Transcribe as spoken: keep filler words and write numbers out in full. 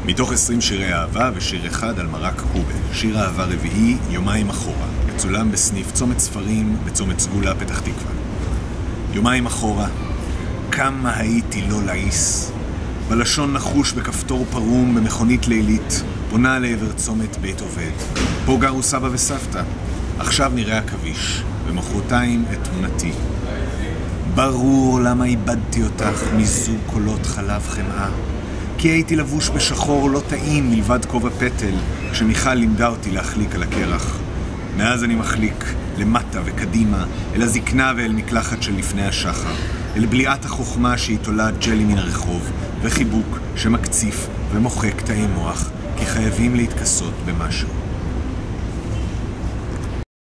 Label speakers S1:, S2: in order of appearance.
S1: מתוך עשרים שירי אהבה ושיר אחד על מרק קובה, שיר אהבה רביעי, יומיים אחורה, מצולם בסניף צומת ספרים בצומת סגולה פתח תקווה. יומיים אחורה, כמה הייתי לא לעיס, בלשון נחוש בכפתור פרום במכונית לילית, פונה לעבר צומת בית עובד. פה גרו סבא וסבתא, עכשיו נראה הכביש, ומחרתיים את תמונתי. ברור למה איבדתי אותך מזוג קולות חלב חמאה, כי הייתי לבוש בשחור לא טעים מלבד כובע פטל, כשמיכל לימדה אותי להחליק על הקרח. מאז אני מחליק למטה וקדימה, אל הזקנה ואל מקלחת של לפני השחר, אל בליעת החוכמה שהיא תולעת ג'לי מן הרחוב, וחיבוק שמקציף ומוחק תאי מוח, כי חייבים להתכסות במשהו.